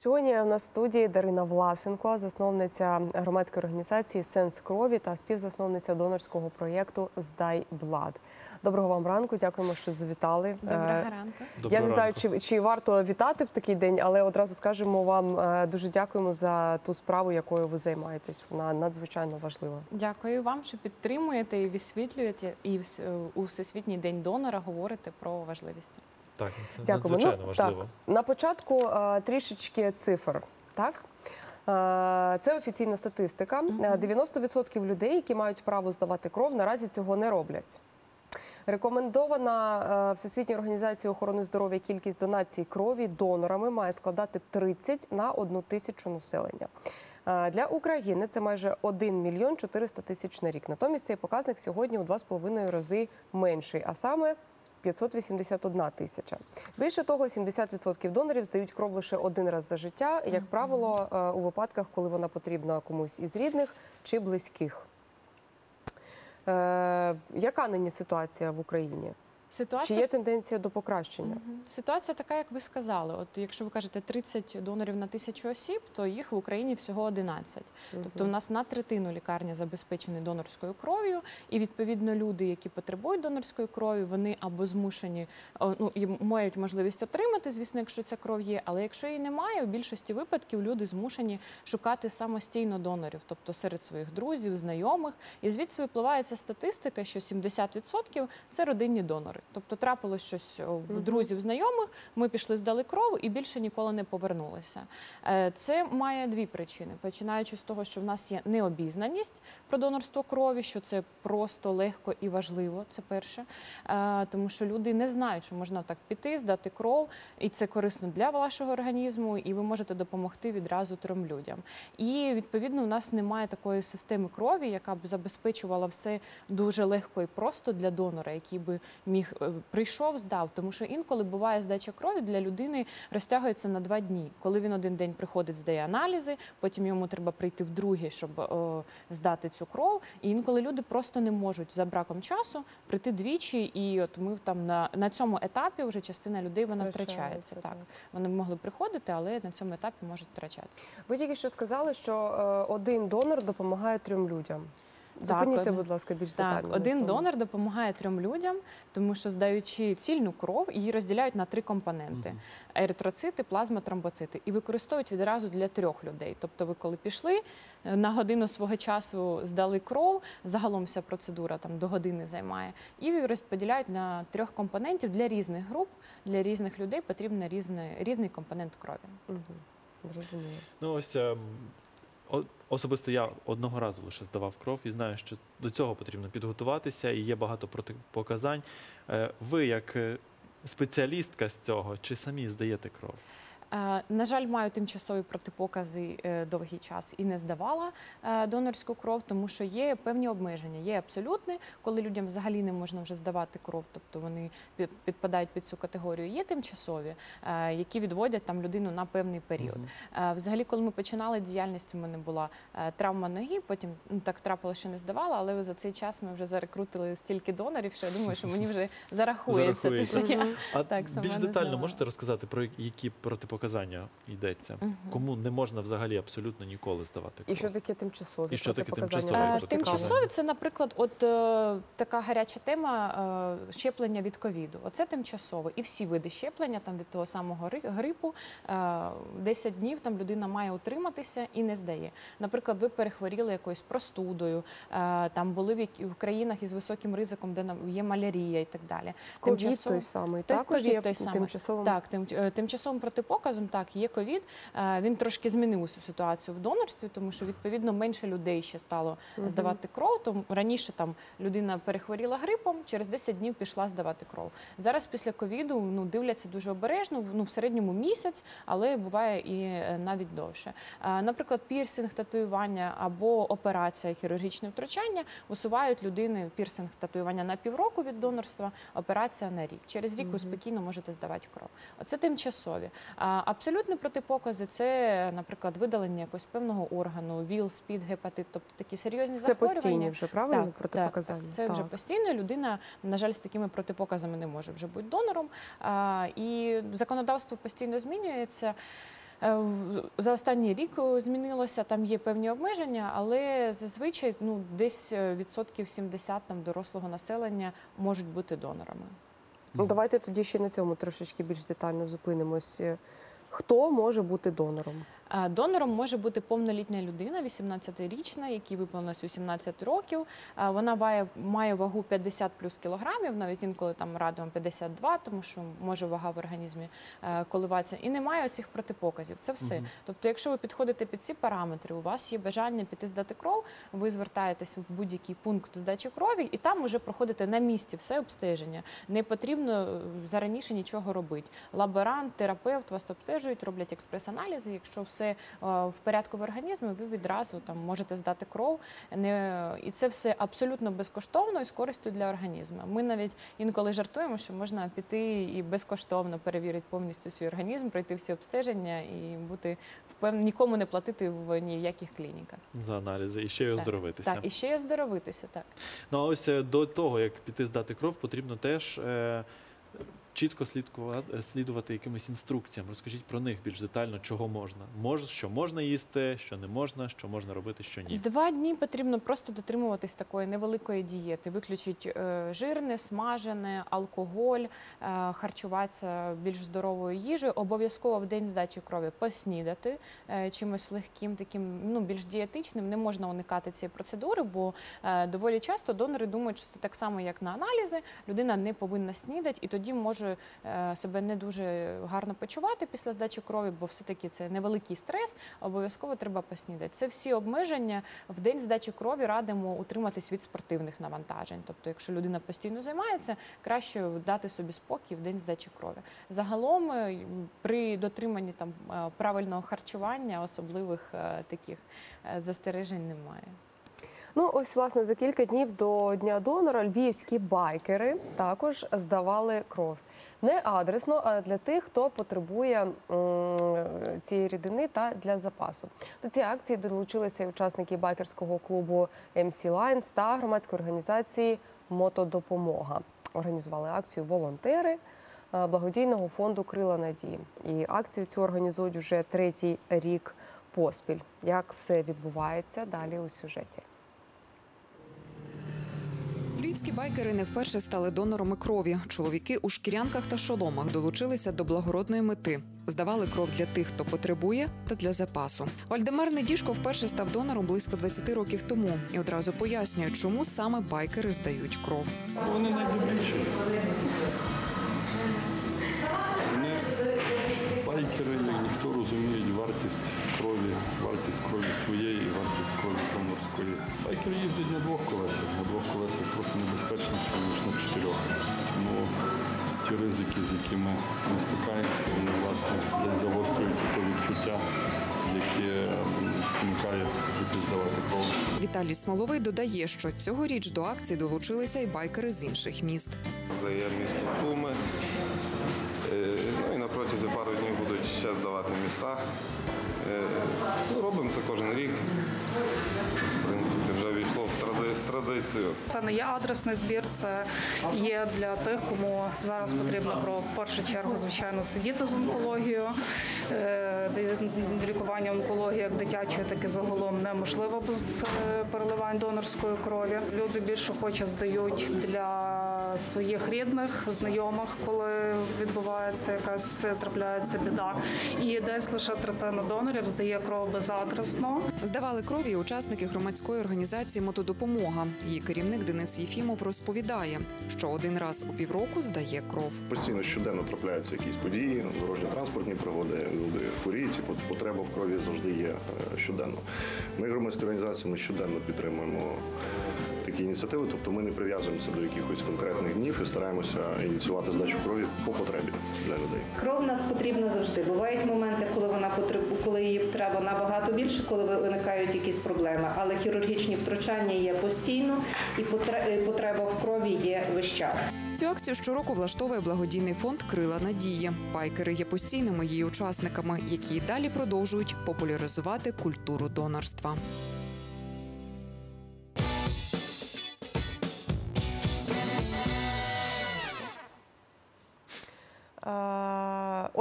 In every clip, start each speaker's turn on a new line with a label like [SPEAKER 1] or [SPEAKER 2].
[SPEAKER 1] Сьогодні у нас в студії Дарина Власенко, засновниця громадської організації «Сенс крові» та співзасновниця донорського проєкту «Здай Блад». Доброго вам ранку, дякуємо, що завітали.
[SPEAKER 2] Доброго ранку.
[SPEAKER 1] Я не знаю, чи варто вітати в такий день, але одразу скажемо вам дуже дякуємо за ту справу, якою ви займаєтесь. Вона надзвичайно важлива.
[SPEAKER 2] Дякую вам, що підтримуєте і висвітлюєте, і у Всесвітній день донора говорите про важливість.
[SPEAKER 3] Так, це надзвичайно важливо.
[SPEAKER 1] Так. На початку трішечки цифр. Так? Це офіційна статистика. 90% людей, які мають право здавати кров, наразі цього не роблять. Рекомендована Всесвітньою організацією охорони здоров'я кількість донацій крові донорами має складати 30 на 1 тисячу населення. Для України це майже 1 мільйон 400 тисяч на рік. Натомість цей показник сьогодні у 2,5 рази менший, а саме 581 тисяча. Більше того, 70% донорів здають кров лише один раз за життя, як правило, у випадках, коли вона потрібна комусь із рідних чи близьких. Яка нині ситуація в Україні? Чи є тенденція до покращення?
[SPEAKER 2] Ситуація така, як ви сказали. От якщо ви кажете 30 донорів на 1000 осіб, то їх в Україні всього 11. Тобто у нас на третину лікарні забезпечені донорською кров'ю, і відповідно люди, які потребують донорської крові, вони або змушені, мають можливість отримати, звісно, якщо ця кров є, але якщо її немає, у більшості випадків люди змушені шукати самостійно донорів, тобто серед своїх друзів, знайомих. І звідси випливає ця статистика, що 70% – це родинні донори. Тобто трапилось щось в друзів, знайомих, ми пішли, здали кров і більше ніколи не повернулися. Це має дві причини. Починаючи з того, що в нас є необізнаність про донорство крові, що це просто легко і важливо, це перше. Тому що люди не знають, що можна так піти, здати кров, і це корисно для вашого організму, і ви можете допомогти відразу 3 людям. І, відповідно, у нас немає такої системи крові, яка б забезпечувала все дуже легко і просто для донора, який би міг прийшов, здав, тому що інколи буває здача крові для людини розтягується на 2 дні. Коли він один день приходить, здає аналізи, потім йому треба прийти вдруге, щоб здати цю кров. І інколи люди просто не можуть за браком часу прийти двічі, і от ми там на цьому етапі вже частина людей вона втрачається. Так, вони могли приходити, але на цьому етапі можуть втрачатися.
[SPEAKER 1] Ви тільки що сказали, що один донор допомагає 3 людям. Зупиніться, будь ласка, більш детально.
[SPEAKER 2] Так, один донор допомагає 3 людям, тому що, здаючи цільну кров, її розділяють на 3 компоненти – еритроцити, плазма, тромбоцити. І використовують відразу для 3 людей. Тобто ви коли пішли, на годину свого часу здали кров, загалом вся процедура там до години займає, і розподіляють на 3 компонентів для різних груп, для різних людей потрібен різний компонент крові.
[SPEAKER 1] Зрозуміло.
[SPEAKER 3] Ну, ось особисто я одного разу лише здавав кров і знаю, що до цього потрібно підготуватися і є багато протипоказань. Ви, як спеціалістка з цього, чи самі здаєте кров?
[SPEAKER 2] На жаль, маю тимчасові протипокази довгий час і не здавала донорську кров, тому що є певні обмеження. Є абсолютні, коли людям взагалі не можна вже здавати кров, тобто вони підпадають під цю категорію. Є тимчасові, які відводять там людину на певний період. Взагалі, коли ми починали діяльність, у мене була травма ноги, потім так трапилося, що не здавала, але за цей час ми вже зарекрутили стільки донорів, що я думаю, що мені вже зарахується.
[SPEAKER 3] Більш детально можете розказати, про які протипоказання йдеться? Кому не можна взагалі абсолютно ніколи здавати кров?
[SPEAKER 1] І що таке тимчасові?
[SPEAKER 3] І що таке тимчасові?
[SPEAKER 2] Тимчасові – це, наприклад, от така гаряча тема щеплення від ковіду. Оце тимчасове. І всі види щеплення там від того самого грипу 10 днів там людина має утриматися і не здає. Наприклад, ви перехворіли якоюсь простудою, там були в країнах із високим ризиком, де є малярія і так далі.
[SPEAKER 1] Ковід той самий, також є тимчасовим?
[SPEAKER 2] Так, тимчасовим протипоказом, так, є ковід. Він трошки змінив усю ситуацію в донорстві, тому що, відповідно, менше людей ще стало здавати кров. Тому раніше там людина перехворіла грипом, через 10 днів пішла здавати кров. Зараз після ковіду дивляться дуже обережно, в середньому місяць, але буває і навіть довше. Наприклад, пірсинг, татуювання або операція, хірургічне втручання усувають людини пірсинг, татуювання на півроку від донорства, операція на рік. Через рік ви спокійно можете здавати кров. Оце тимчасові. Абсолютні протипокази – це, наприклад, видалення якогось певного органу, ВІЛ, СПІД, гепатит, тобто такі серйозні захворювання.
[SPEAKER 1] Це постійні вже, правильно, протипоказання?
[SPEAKER 2] Так, це вже постійно. Людина, на жаль, з такими протипоказами не може вже бути донором. І законодавство постійно змінюється. За останній рік змінилося, там є певні обмеження, але зазвичай десь відсотків 70 дорослого населення можуть бути донорами.
[SPEAKER 1] Ну, давайте тоді ще на цьому трошечки більш детально зупинимось. Хто може бути донором?
[SPEAKER 2] Донором може бути повнолітня людина, 18-річна, якій виповнилось 18 років. Вона має вагу 50 плюс кілограмів, навіть інколи там радимо 52, тому що може вага в організмі коливатися. І немає оцих протипоказів. Це все. Тобто, якщо ви підходите під ці параметри, у вас є бажання піти здати кров, ви звертаєтесь в будь-який пункт здачі крові і там вже проходите на місці все обстеження. Не потрібно зараніше нічого робити. Лаборант, терапевт вас обстежують, роблять експрес-аналізи. Якщо все в порядку в організмі, ви відразу там можете здати кров. І це все абсолютно безкоштовно і з користю для організму. Ми навіть інколи жартуємо, що можна піти і безкоштовно перевірити повністю свій організм, пройти всі обстеження і бути впевненим, нікому не платити в ніяких клініках.
[SPEAKER 3] За аналізи і ще й оздоровитися.
[SPEAKER 2] Так, і ще й оздоровитися, так.
[SPEAKER 3] Ну, а ось до того, як піти здати кров, потрібно теж чітко слідувати якимось інструкціям. Розкажіть про них більш детально, чого можна. Що можна їсти, що не можна, що можна робити, що ні.
[SPEAKER 2] 2 дні потрібно просто дотримуватись такої невеликої дієти. Виключить жирне, смажене, алкоголь, харчуватися більш здоровою їжею. Обов'язково в день здачі крові поснідати чимось легким, таким, більш дієтичним. Не можна уникати цієї процедури, бо доволі часто донори думають, що це так само, як на аналізи. Людина не повинна снідати, і тоді може себе не дуже гарно почувати після здачі крові, бо все-таки це невеликий стрес, обов'язково треба поснідати. Це всі обмеження. В день здачі крові радимо утриматись від спортивних навантажень. Тобто, якщо людина постійно займається, краще дати собі спокій в день здачі крові. Загалом, при дотриманні правильного харчування особливих таких застережень немає.
[SPEAKER 1] Ну, ось, власне, за кілька днів до Дня донора львівські байкери також здавали кров. Не адресно, а для тих, хто потребує цієї рідини та для запасу. До цієї акції долучилися учасники байкерського клубу MC Lions та громадської організації «Мотодопомога». Організували акцію волонтери благодійного фонду «Крила надії». І акцію цю організують вже 3-й рік поспіль. Як все відбувається, далі у сюжеті.
[SPEAKER 4] Львівські байкери не вперше стали донорами крові. Чоловіки у шкірянках та шоломах долучилися до благородної мети. Здавали кров для тих, хто потребує, та для запасу. Вальдемар Недішко вперше став донором близько 20 років тому. І одразу пояснює, чому саме байкери здають кров.
[SPEAKER 5] Вони найдобріші. Вони байкери, як ніхто, розуміють вартість крові своєї і вартість крові донорської. Байкери їздять на 2 колесах. На 2 колесах трохи небезпечніше, ніж на 4. Тому ті ризики, з якими ми стикаємося, вони, власне, десь загострюються по відчуття, яке спонукає піти здавати кров.
[SPEAKER 4] Віталій Смоловий додає, що цьогоріч до акції долучилися і байкери з інших міст.
[SPEAKER 6] Здає місто Суми. І на протязі пару днів будуть ще здавати міста. Робимо це кожен рік. В принципі, вже війшло в традицію.
[SPEAKER 7] Це не є адресний збір, це є для тих, кому зараз потрібна кров. В першу чергу, звичайно, це діти з онкологією. Лікування онкології як дитячої, так і загалом неможливо без переливань донорської крові. Люди більше охоче здають для своїх рідних, знайомих, коли відбувається трапляється біда. І десь лише 1/3 донорів здає кров безадресно.
[SPEAKER 4] Здавали крові і учасники громадської організації «Мотодопомога». Її керівник Денис Єфімов розповідає, що 1 раз у півроку здає кров.
[SPEAKER 8] Постійно щоденно трапляються якісь події, дорожньо-транспортні пригоди, люди хворіють, і потреба в крові завжди є щоденно. Ми, громадські організації, ми щоденно підтримуємо такі ініціативи, тобто ми не прив'язуємося до якихось конкретних днів і стараємося ініціювати здачу крові по потребі для людей.
[SPEAKER 9] Кров в нас потрібна завжди. Бувають моменти, коли її треба набагато більше, коли виникають якісь проблеми. Але хірургічні втручання є постійно і потреба в крові є весь час.
[SPEAKER 4] Цю акцію щороку влаштовує благодійний фонд «Крила надії». Байкери є постійними її учасниками, які й далі продовжують популяризувати культуру донорства.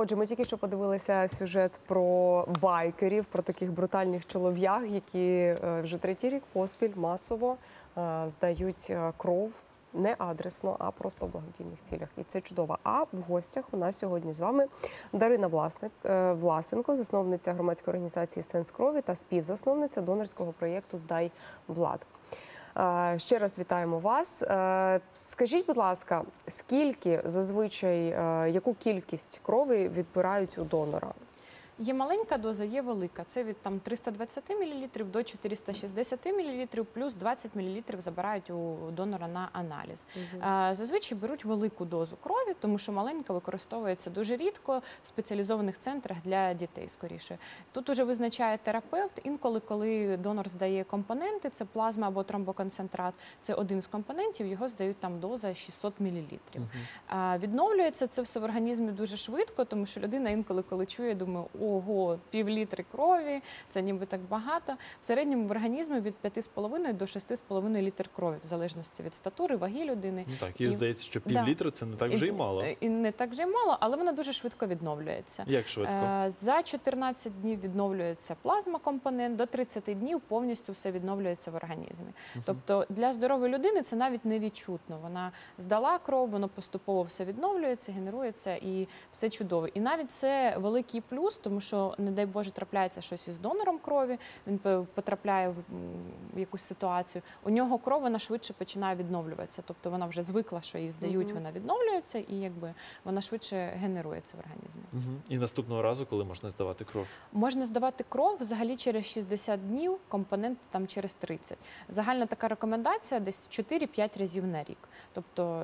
[SPEAKER 1] Отже, ми тільки що подивилися сюжет про байкерів, про таких брутальних чолов'яг, які вже третій рік поспіль масово здають кров не адресно, а просто в благодійних цілях. І це чудово. А в гостях у нас сьогодні з вами Дарина Власенко, засновниця громадської організації «Сенс крові» та співзасновниця донорського проєкту «Здай Блад». Ще раз вітаємо вас. Скажіть, будь ласка, скільки зазвичай, яку кількість крові відбирають у донора?
[SPEAKER 2] Є маленька доза, є велика. Це від 320 мл до 460 мл, плюс 20 мл забирають у донора на аналіз. Зазвичай беруть велику дозу крові, тому що маленька використовується дуже рідко в спеціалізованих центрах для дітей, скоріше. Тут уже визначає терапевт. Інколи, коли донор здає компоненти, це плазма або тромбоконцентрат, це один з компонентів, його здають там доза 600 мл. Відновлюється це все в організмі дуже швидко, тому що людина інколи, коли чує, думає, ого, пів-літри крові, це ніби так багато. В середньому в організмі від 5,5 до 6,5 літр крові, в залежності від статури, ваги людини.
[SPEAKER 3] Ну так, і здається, що пів-літра – це не так вже й мало.
[SPEAKER 2] І не так вже й мало, але вона дуже швидко відновлюється.
[SPEAKER 3] Як швидко?
[SPEAKER 2] За 14 днів відновлюється плазма-компонент, до 30 днів повністю все відновлюється в організмі. Тобто для здорової людини це навіть не відчутно. Вона здала кров, воно поступово все відновлюється, генерується і все чудово. І навіть це великий плюс, тому що, не дай Боже, трапляється щось із донором крові, він потрапляє в якусь ситуацію, у нього кров, вона швидше починає відновлюватися. Тобто вона вже звикла, що її здають, вона відновлюється і якби вона швидше генерується в організмі.
[SPEAKER 3] І наступного разу, коли можна здавати кров?
[SPEAKER 2] Можна здавати кров взагалі через 60 днів, компонент там через 30. Загальна така рекомендація десь 4-5 разів на рік. Тобто,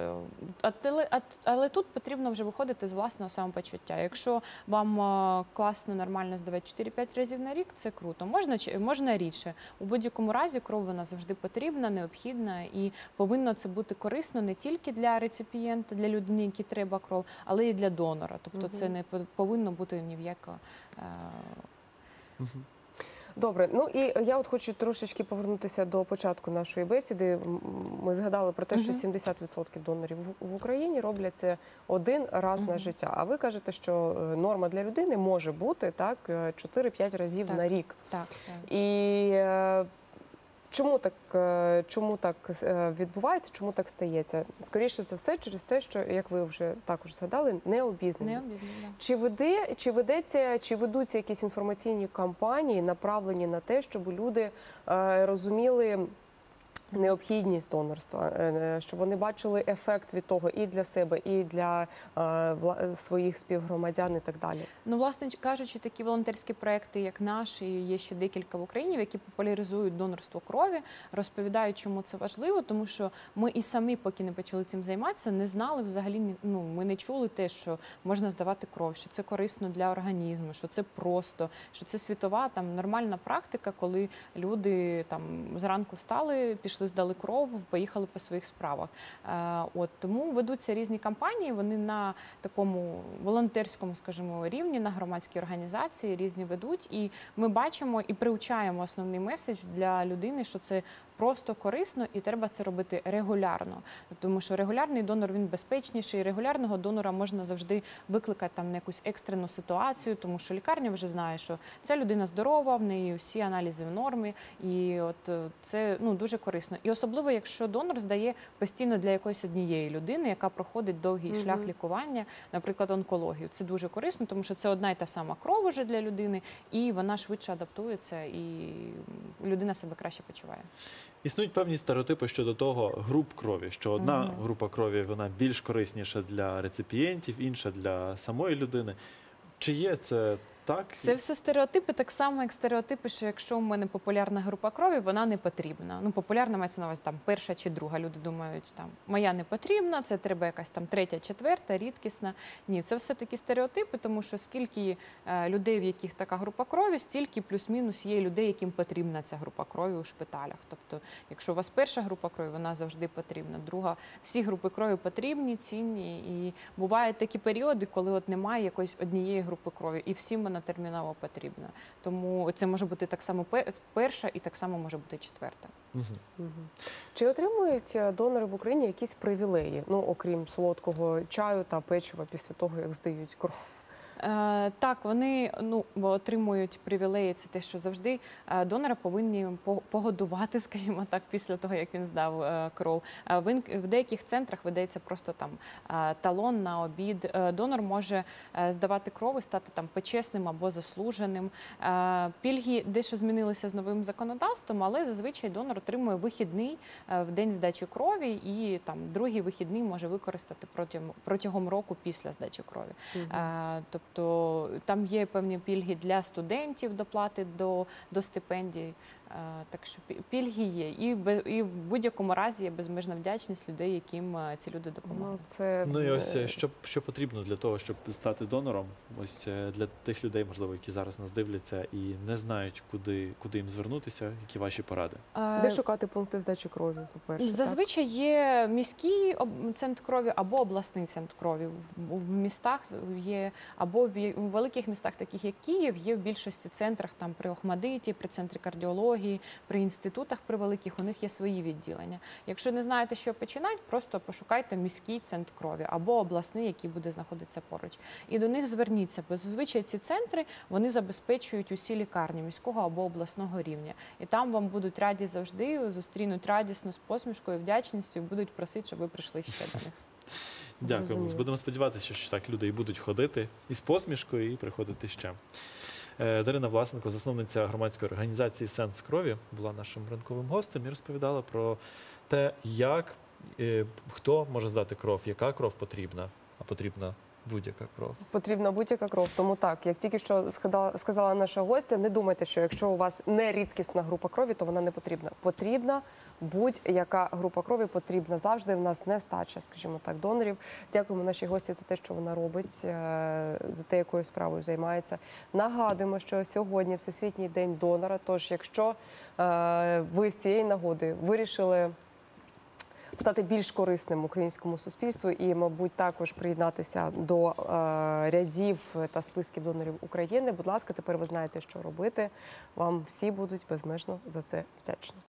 [SPEAKER 2] але тут потрібно вже виходити з власного самопочуття. Якщо вам класно, нормально здавати 4-5 разів на рік, це круто. Можна рідше. У будь-якому разі кров вона завжди потрібна, необхідна і повинно це бути корисно не тільки для реципієнта, для людини, якій треба кров, але і для донора. Тобто це не повинно бути ні в якого.
[SPEAKER 1] Добре, ну і я от хочу трошечки повернутися до початку нашої бесіди. Ми згадали про те, що 70% донорів в Україні роблять це один раз на життя. А ви кажете, що норма для людини може бути так 4-5 разів на рік.
[SPEAKER 2] Так.
[SPEAKER 1] І чому так відбувається, чому так стається? Скоріше за все, через те, що, як ви вже також згадали, необізнаність. Чи ведуться якісь інформаційні кампанії, направлені на те, щоб люди розуміли необхідність донорства, щоб вони бачили ефект від того і для себе, і для своїх співгромадян і так далі?
[SPEAKER 2] Ну, власне кажучи, такі волонтерські проекти, як наш, і є ще декілька в Україні, які популяризують донорство крові, розповідають, чому це важливо, тому що ми і самі, поки не почали цим займатися, не знали взагалі, ми не чули те, що можна здавати кров, що це корисно для організму, що це просто, що це світова, нормальна практика, коли люди зранку встали, пішли, здали кров, поїхали по своїх справах. Тому ведуться різні кампанії, вони на такому волонтерському, скажімо, рівні, на громадській організації різні ведуть, і ми бачимо і приучаємо основний меседж для людини, що це просто корисно і треба це робити регулярно. Тому що регулярний донор, він безпечніший, регулярного донора можна завжди викликати на якусь екстрену ситуацію, тому що лікарня вже знає, що ця людина здорова, в неї всі аналізи в нормі, і це дуже корисно. І особливо, якщо донор здає постійно для якоїсь однієї людини, яка проходить довгий шлях лікування, наприклад, онкологію. Це дуже корисно, тому що це одна й та сама кров уже для людини, і вона швидше адаптується, і людина себе краще почуває.
[SPEAKER 3] Існують певні стереотипи щодо того груп крові, що одна група крові вона більш корисніша для реципієнтів, інша для самої людини. Чи є це так?
[SPEAKER 2] Це все стереотипи, так само, як стереотипи, що якщо в мене популярна група крові, вона не потрібна. Популярна мається на увазі перша чи друга. Люди думають, моя не потрібна, це треба якась третя, четверта, рідкісна. Ні, це все такі стереотипи, тому що скільки людей, в яких така група крові, стільки плюс-мінус є людей, яким потрібна ця група крові у шпиталях. Тобто, якщо у вас перша група крові, вона завжди потрібна. Друга, всі групи крові потрібні, цінні. І бувають такі періоди, коли немає якоїсь однієї групи крові, і всім вона терміново потрібна. Тому це може бути так само перша і так само може бути четверта.
[SPEAKER 1] Чи отримують донори в Україні якісь привілеї, окрім солодкого чаю та печива після того, як здають кров?
[SPEAKER 2] Так, вони отримують привілеї. Це те, що завжди донора повинні погодувати, скажімо так, після того, як він здав кров. В деяких центрах видається просто там талон на обід. Донор може здавати кров і стати там почесним або заслуженим. Пільги дещо змінилися з новим законодавством, але зазвичай донор отримує вихідний в день здачі крові і там другий вихідний може використати протягом року після здачі крові. Тобто там є певні пільги для студентів, доплати до стипендій. Так що пільги є. І в будь-якому разі є безмежна вдячність людей, яким ці люди допомагають.
[SPEAKER 3] Ну і ось що потрібно для того, щоб стати донором? Ось для тих людей, можливо, які зараз нас дивляться і не знають, куди їм звернутися, які ваші поради?
[SPEAKER 1] Де шукати пункти здачі крові, по-перше?
[SPEAKER 2] Зазвичай є міський центр крові або обласний центр крові. В містах є, або в великих містах, таких як Київ, є в більшості центрах, там при Охмадиті, при центрі кардіології, при інститутах, при великих, у них є свої відділення. Якщо не знаєте, що починати, просто пошукайте міський центр крові або обласний, який буде знаходитися поруч. І до них зверніться, бо зазвичай ці центри, вони забезпечують усі лікарні міського або обласного рівня. І там вам будуть раді завжди, зустрінуть радісно, з посмішкою, вдячністю і будуть просити, щоб ви прийшли ще до них.
[SPEAKER 3] Дякую. Будемо сподіватися, що так люди і будуть ходити із посмішкою і приходити ще. Дарина Власенко, засновниця громадської організації «Сенс крові», була нашим ранковим гостем і розповідала про те, хто може здати кров, яка кров потрібна, а потрібна будь-яка кров.
[SPEAKER 1] Потрібна будь-яка кров. Тому так, як тільки що сказала наша гостя, не думайте, що якщо у вас не рідкісна група крові, то вона не потрібна. Потрібна будь-яка група крові, потрібна завжди. В нас нестача, скажімо так, донорів. Дякуємо нашій гості за те, що вона робить, за те, якою справою займається. Нагадуємо, що сьогодні Всесвітній день донора, тож якщо ви з цієї нагоди вирішили стати більш корисним українському суспільству і, мабуть, також приєднатися до рядів та списків донорів України, будь ласка, тепер ви знаєте, що робити. Вам всі будуть безмежно за це вдячні.